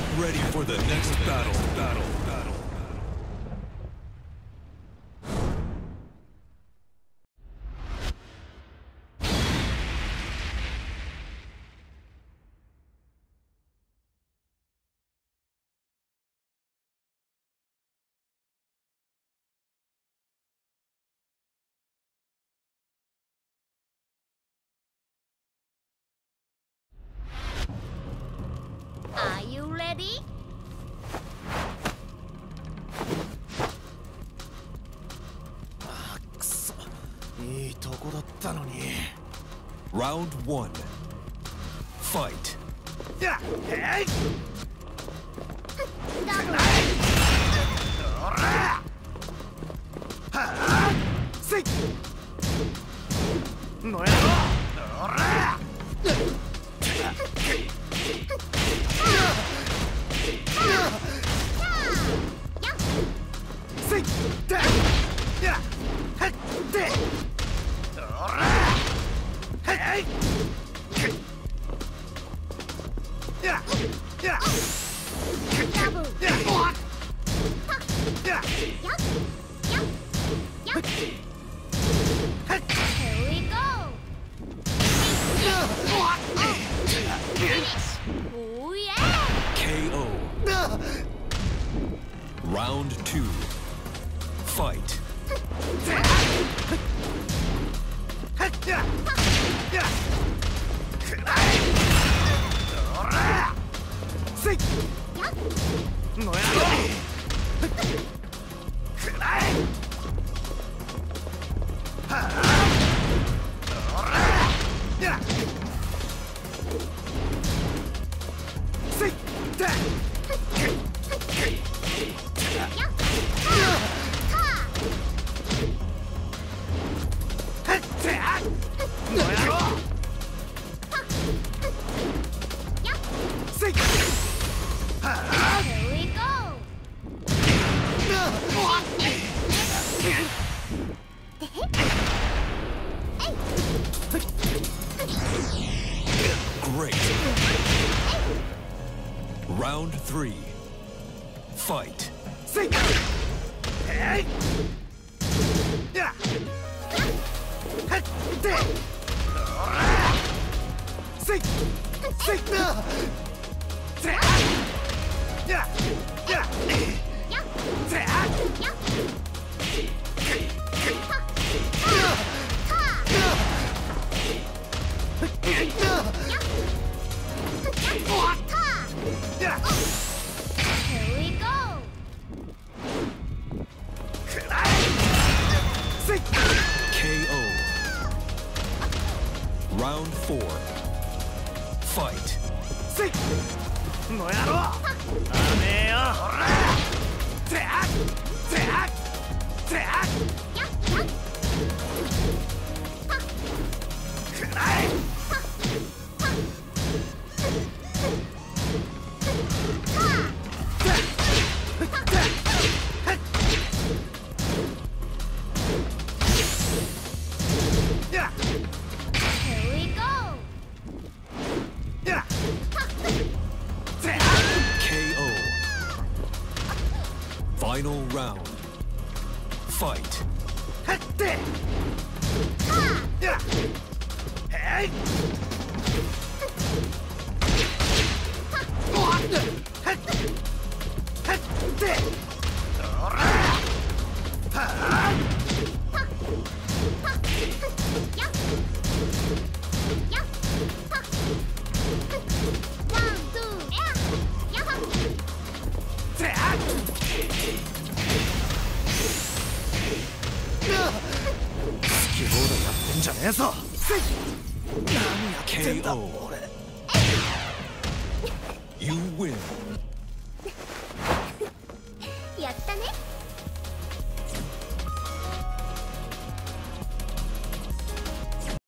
Get ready for the next battle. Are you ready? あーくそ、いいとこだったのに。 Round 1. Fight. やっ、へい。 ダブル。 おら。はあ、せい。のやろ。おら。せい。で。や。はっ。で。おら。へい。や。や。 ダブル。 や。や。 Here we go. Oh yeah. KO. Round 2. Fight. Here we go. Great. Round 3. Fight. Here we go. KO. Round 4. Fight. のやろ。ダメよ。ほら。ぜあ。ぜあ。ぜあ。くらえ。や。 Here we go. や。 KO. Final round. Fight. はって。や。へい。はって。はって。おら。はあ。 One, two, yeah. ぜあ。好き放題やってんじゃねえぞ。何やってんだ KO. 俺。 You win.